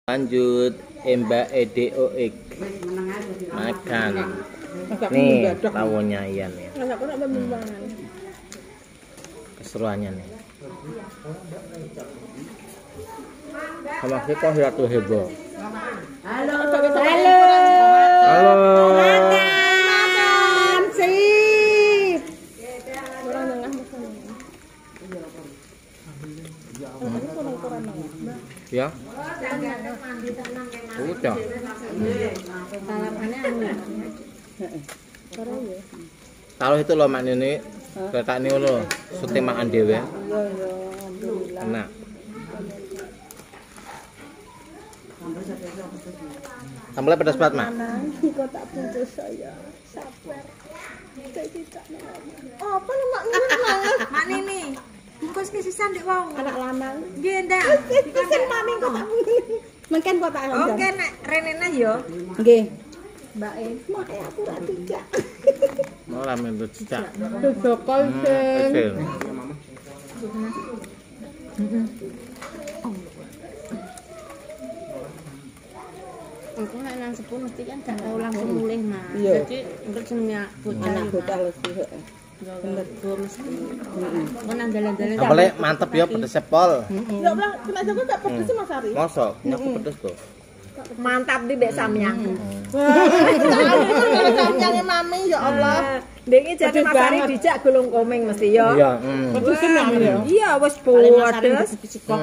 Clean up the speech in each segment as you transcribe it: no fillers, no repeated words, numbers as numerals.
Lanjut Mbak EDOX makan. Nih tawonnya Ian ya. Keseruannya nih. Sama kita Ratu Heboh. Halo. Makan sip. Ya. Udah. Kalau itu loh mak ini kereta ini loh syuting makan dewe. Enak. Sambalnya pedas banget mak. Kok tak putus saya. Sabar. Apa nih mak Nini? Mak Nini. Bungkus ke sisan dek wau. Anak lanang. Nggih ndak. Pesen mami kok tak. Mungkin kok tak ada. Oke nek renena yo. Nggih. Mbak mak aku ra dijak. Malah menurut cicak. Dokol sing. Kecil. Aku nek nang sepuh mesti kan gak tau langsung mulih Mas. Iya. Jadi untuk jenenge bocah Anak bocah lagi. bener mesti. Kok nang dalan-dalan Sambalnya mantep ya pedesnya pol. Ya Allah, kena jago gak pedes Mas Ari. Mosok, nyaku pedes tuh. Mantap di Dek Samyang. Samyangnya mami ya Allah. Dek iki jane Mas Ari dijak gulung komeng mesti yo. Iya. Pedesin mami ya. Iya wis paling Mas Ari pudes.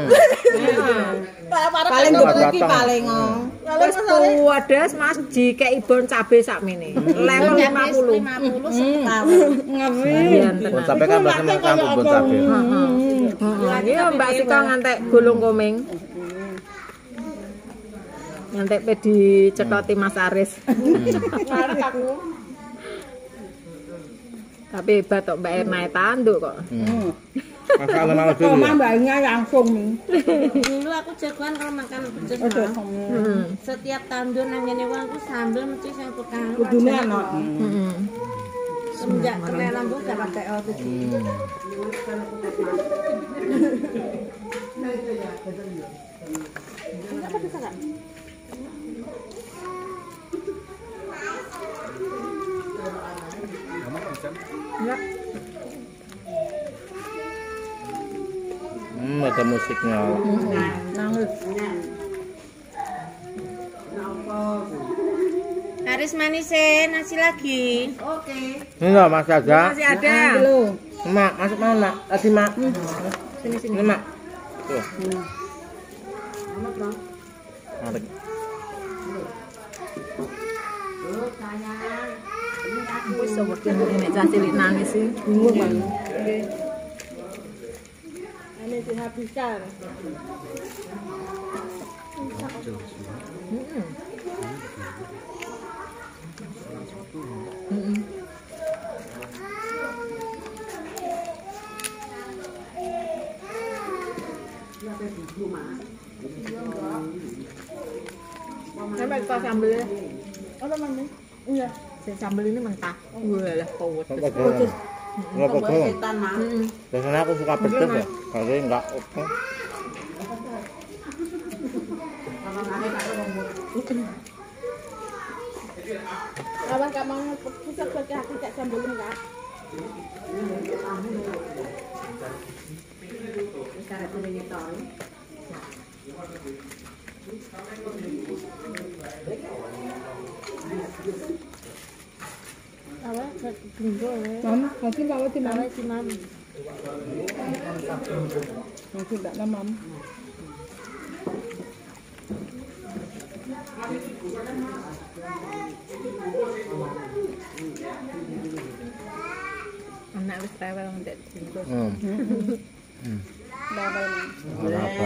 Paling iki paling. Wis pudes Mas dikeki bon cabe sakmene. Level 50. 50 setahun. Ngeri. Bon sampai kan bahasa mau kampung bon cabe. Iya Mbak Sika ngantek gulung komeng. Ngantek pe dicekoti Mas Aris. Ngarep aku. Tapi hebat kok Mbak Erna tanduk kok. Masak malah dulu. Koma mbaknya langsung nih. Dulu aku jagoan kalau makan pedes Mas. Setiap tandur nang ngene wae aku sambel mesti sing tukang. Kudune ana. Semenjak kena lambung gak pakai otot. Ada musiknya. Nangis. Haris manisin nasi lagi. Oke. Ini loh masih ada. Masih ada. Mak, masuk mana mak? Tadi mak. Sini sini. Ini mak. Tuh. Tarik. Wis wedi nek cah cilik nangis sih. Bingung kan. Ini dihabiskan. Sampai kok sambelnya. Apa mami? Iya. Sambel ini mentah. Walah kuwet. Enggak pegel. Biasanya aku suka pedes ya. Kalau enggak oke. Abang gak mau pusat pakai hati cak sambelin enggak? Awak gunggo ya. Mama, mungkin kalau di mama, Awak di mami. mungkin tak nama mama. Anak wis rewel ngendek bungkus. Apa?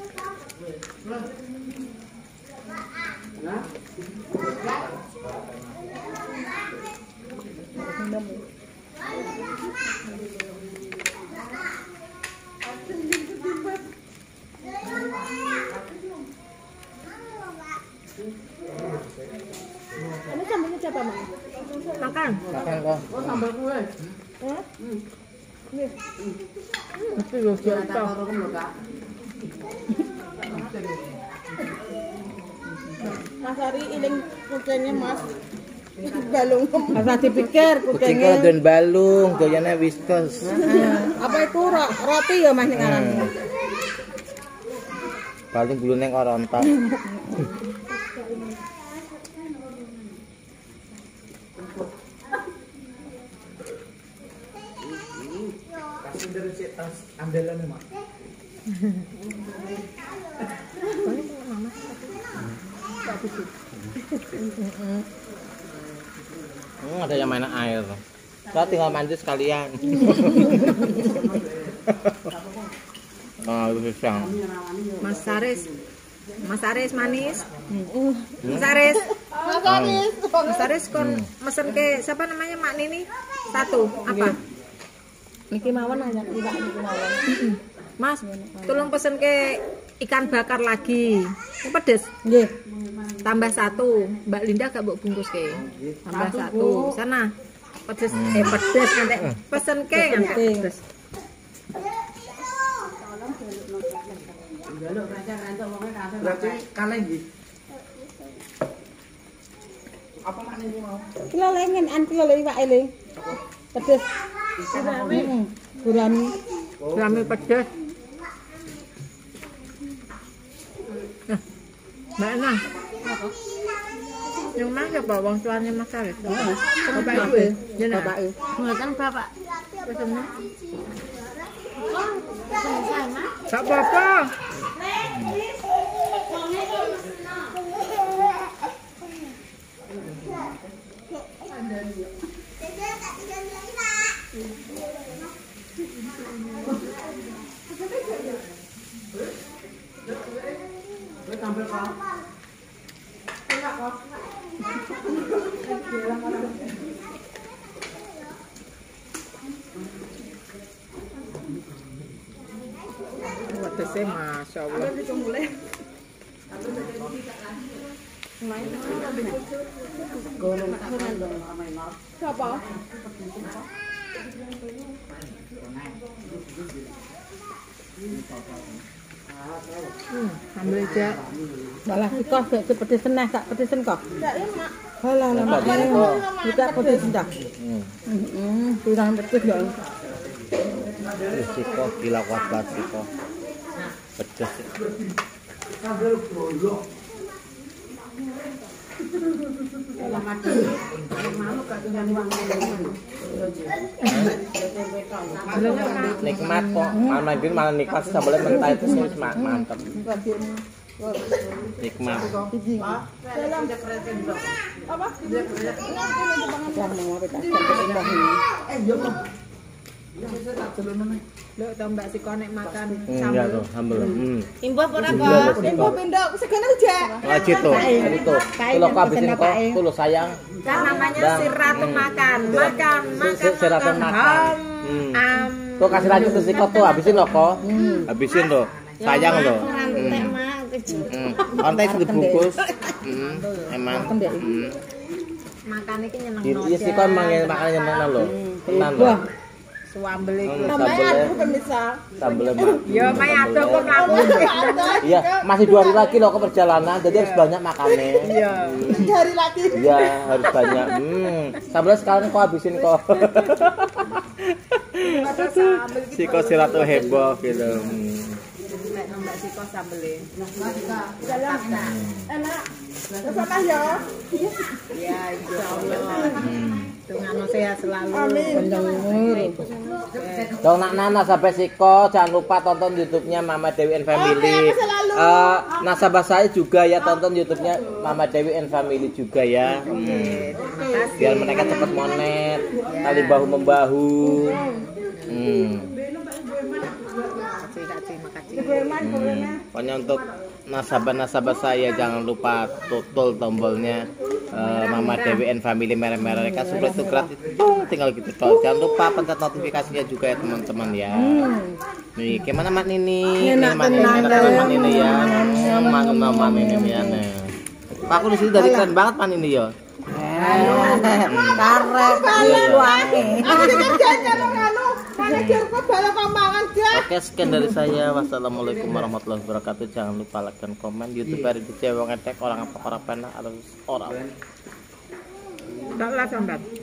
Ini sambelnya siapa mama? Makan. Makan kok. Oh sambal kue. Nih. Mesti yo Karo lho Kak. Mas Ari iling kucingnya Mas. Itu balung. Ora dipikir Kucing kalau doyan balung, doyannya whiskas. Apa itu roti ya Mas ning aran. Balung bulu neng orontak. Ada yang main air. Saya tinggal mandi sekalian. Itu susah. Mas Aris manis. Mas Aris. Mas Aris kon mesen ke siapa namanya Mak Nini? Satu. Apa? Niki mawon aja iwak niki mawon. Mas, tolong pesen ke ikan bakar lagi. Ini pedes. Nggih. Tambah satu. Mbak Linda gak mbok bungkus ke. Tambah satu. Sana. Pedes. Pedes nanti pesen ke nanti pedes. Berarti kaleng nggih. Apa maknane mau? Kilo lengen an kilo iwak ele. Pedes. Gurami. Gurami pedes. Mbak Nang. Yang mana siapa wong tuanya Mas Aris? Bapak Ibu ya? Bapak Ibu. Mboten Bapak. Pesennya. Gak apa-apa. Wedesnya Masya Allah. Siapa? Ambil aja. Malah kok gak pedesen nah, gak pedesen kok. Enggak ya, Mak. Halah, Mak. Tidak pedesen dah. Kurang pedes ya. Siko gila kuat banget Siko. Pedes. Nikmat kok. Malah nikmat sambalnya mentah itu sih mantap. Nikmat. Apa? Loh, tau Mbak Siko nek makan Iya tuh, sambal. Imbah ora Iya, kok. Siko. Info pindok segene aja. Ngaji tuh, jadi tuh. Kalau kau habisin kok, tuh lo sayang. kan namanya Dan- si Ratu makan. Makan. Si Ratu makan. Am. Tuh kasih lanjut ke Siko tuh, habisin lo kok. Habisin lo. Sayang lo. Ora entek Mak. Konten itu dibungkus. Emang. Makan iki nyeneng Iya Siko emang yang makan nyeneng lo. Tenan lo. Suambel iku. Namanya aduh pemirsa. Sambelnya mak. Ya may ado kok mlaku. Iya, masih 2 hari lagi lo ke perjalanan, jadi harus banyak makannya. Iya. Hari lagi. Iya, harus banyak. Sambelnya sekarang kau habisin kok. Siko si Ratu heboh gitu. Nek Mbak Siko sambele. Enak. Bersama ya. Ya insyaallah. Tunggu sehat selalu. Amin. Dong nak Nana sampai Siko, jangan lupa tonton YouTube-nya Mama Dewi and Family. Nasabah saya juga ya tonton YouTube-nya Mama Dewi and Family juga ya. Biar mereka cepat monet, tali bahu membahu. Pokoknya untuk nasabah-nasabah saya jangan lupa tutul tombolnya Mama Dewi and Family merah-merah mereka supaya itu gratis. Tinggal gitu toh. Jangan lupa pencet notifikasinya juga ya teman-teman ya. Nih, gimana Mak Nini? Mak Nini ya. Mak Nini ya. Pak aku di sini dari keren banget Mak Nini ya. Karek wangi. Aku kan jangan anu. Manajer kok bala kok mangan, Jak. Oke, sekian dari saya. Wassalamualaikum warahmatullahi wabarakatuh. Jangan lupa like dan komen. YouTube dari DJ Wong Edek, orang apa orang pena harus orang. Enggak lah sambat.